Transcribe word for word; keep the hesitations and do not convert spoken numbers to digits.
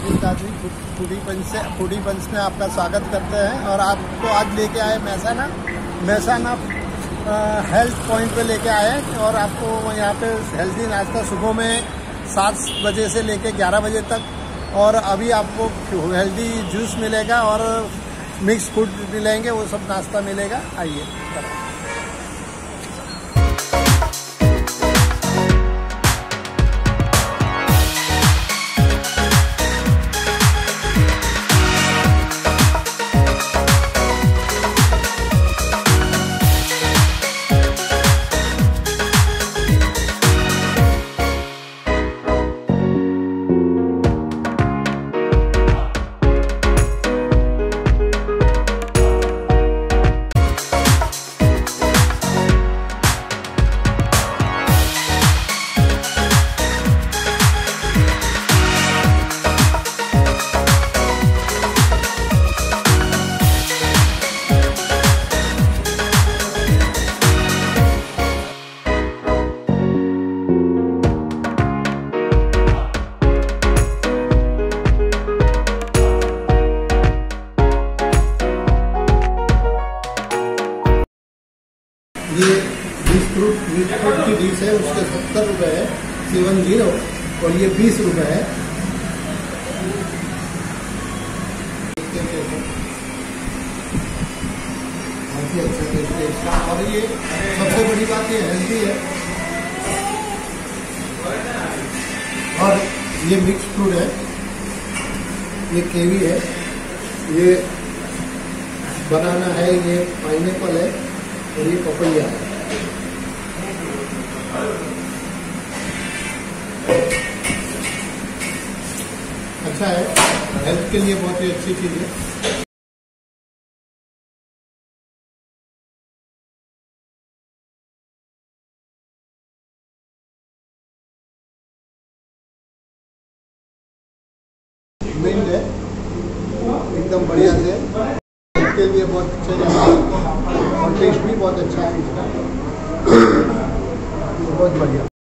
राजीव दादी फूडी पंच से फूडी पंच में आपका स्वागत करते हैं। और आपको आज लेके आए मैसाना मैसाना हेल्थ पॉइंट पे लेके आए और आपको यहाँ पे हेल्दी नाश्ता सुबह में सात बजे से लेके ग्यारह बजे तक, और अभी आपको हेल्दी जूस मिलेगा और मिक्स फूड मिलेंगे, वो सब नाश्ता मिलेगा। आइए। ये मिक्स फ्रूट मिक्स फ्रूट की डिश है, उसके सत्तर रुपये है सेवन जीरो, और ये बीस रुपये है। काफी अच्छा टेस्ट है इसका, और ये सबसे बड़ी बात ये हेल्दी है। और ये मिक्स फ्रूट है, ये केवी है, ये बनाना है, ये पाइनएप्पल है, और ये पपैया है। अच्छा है, हेल्थ के लिए बहुत ही अच्छी चीज है। मिंट है, एकदम बढ़िया से, हेल्थ के लिए बहुत अच्छा है और टेस्ट भी बहुत अच्छा है इसका, बहुत बढ़िया।